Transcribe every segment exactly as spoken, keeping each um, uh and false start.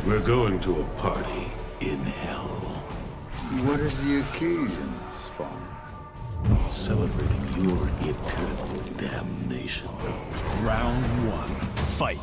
We're going to a party in hell. What is the occasion, Spawn? Celebrating your eternal damnation. Round one, fight.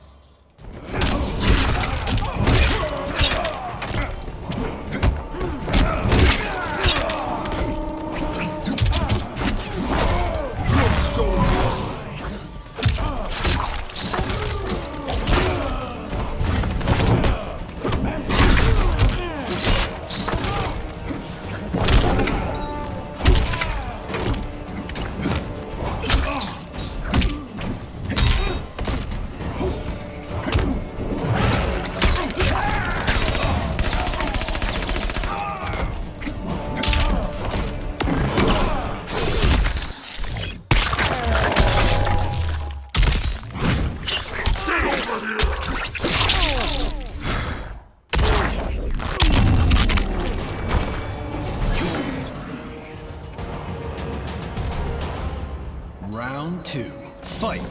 Round two, fight!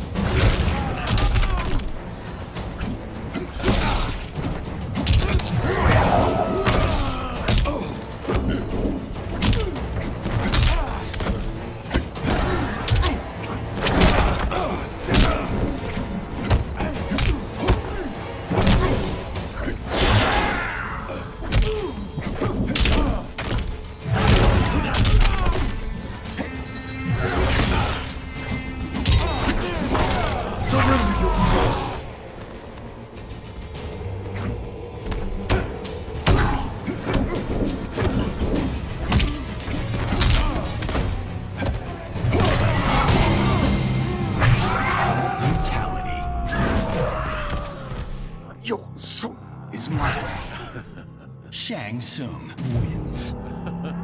Surrender your soul. Brutality. Your soul is mine. Shang Tsung wins.